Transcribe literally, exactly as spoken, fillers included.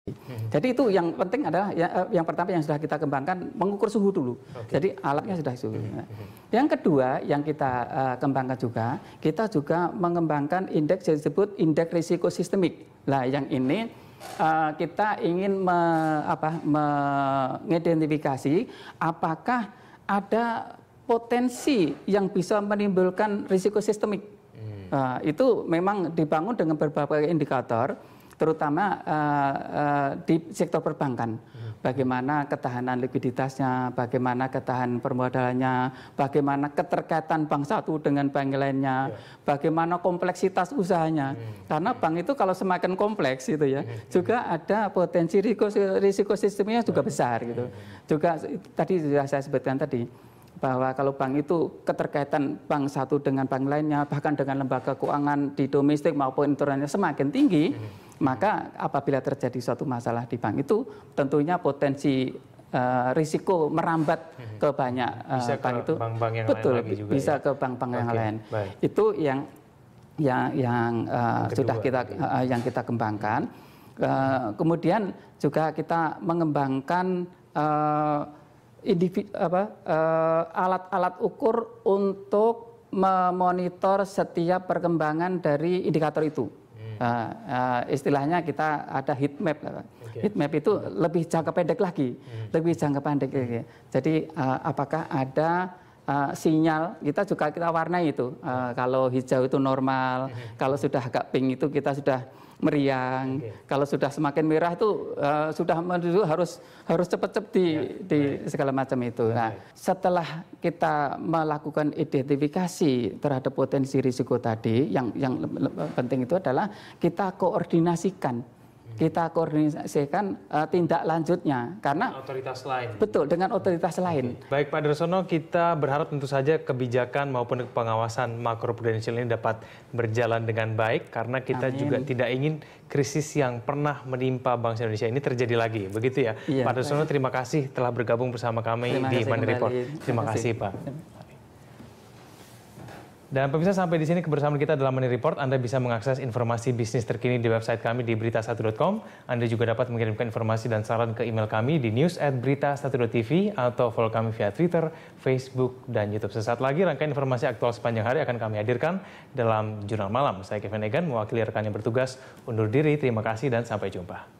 Jadi itu yang penting adalah ya, yang pertama yang sudah kita kembangkan mengukur suhu dulu. Okay. Jadi alatnya sudah suhu. Nah, yang kedua yang kita uh, kembangkan juga, kita juga mengembangkan indeks yang disebut indeks risiko sistemik. Nah, yang ini uh, kita ingin me, apa, mengidentifikasi apakah ada potensi yang bisa menimbulkan risiko sistemik. Hmm. Uh, itu memang dibangun dengan berbagai indikator, terutama uh, uh, di sektor perbankan. Hmm. Bagaimana ketahanan likuiditasnya, bagaimana ketahanan permodalannya, bagaimana keterkaitan bank satu dengan bank lainnya, ya. Bagaimana kompleksitas usahanya. Hmm. Karena bank itu kalau semakin kompleks itu ya, hmm. juga ada potensi risiko, risiko sistemnya juga besar gitu. Hmm. Juga tadi sudah saya sebutkan tadi, bahwa kalau bank itu keterkaitan bank satu dengan bank lainnya, bahkan dengan lembaga keuangan di domestik maupun internasional semakin tinggi, hmm. maka apabila terjadi suatu masalah di bank itu tentunya potensi uh, risiko merambat hmm. ke banyak uh, bisa bank ke itu bank-bank yang betul lain lagi juga bisa ya? ke bank-bank okay. yang lain. Baik. Itu yang yang yang, uh, yang sudah kita uh, yang kita kembangkan. Uh, kemudian juga kita mengembangkan uh, individu, apa, uh, alat-alat ukur untuk memonitor setiap perkembangan dari indikator itu. Hmm. Uh, uh, istilahnya kita ada heat map. Okay. Heat map itu hmm. lebih jangka pendek lagi, hmm. lebih jangka pendek lagi. Jadi uh, apakah ada uh, sinyal? Kita juga kita warnai itu. Uh, kalau hijau itu normal, hmm. kalau sudah agak pink itu kita sudah meriang. Okay. Kalau sudah semakin merah itu uh, sudah menuju harus harus cepat-cepat di, ya, di segala macam itu. Nah, setelah kita melakukan identifikasi terhadap potensi risiko tadi, yang yang penting itu adalah kita koordinasikan. Kita koordinasikan uh, tindak lanjutnya karena otoritas lain. Betul, dengan otoritas lain. Oke. Baik Pak Darsono, kita berharap tentu saja kebijakan maupun pengawasan makroprudensial ini dapat berjalan dengan baik karena kita Amin. juga tidak ingin krisis yang pernah menimpa bangsa Indonesia ini terjadi lagi. Begitu ya. Iya, Pak Darsono, terima kasih telah bergabung bersama kami terima di Money Report. Terima, terima kasih, kasih Pak. Dan pemirsa, sampai di sini kebersamaan kita dalam Money Report. Anda bisa mengakses informasi bisnis terkini di website kami di berita satu titik com. Anda juga dapat mengirimkan informasi dan saran ke email kami di news at berita satu titik tv atau follow kami via Twitter, Facebook, dan YouTube. Sesaat lagi rangkaian informasi aktual sepanjang hari akan kami hadirkan dalam Jurnal Malam. Saya Kevin Egan, mewakili rekan yang bertugas, undur diri. Terima kasih dan sampai jumpa.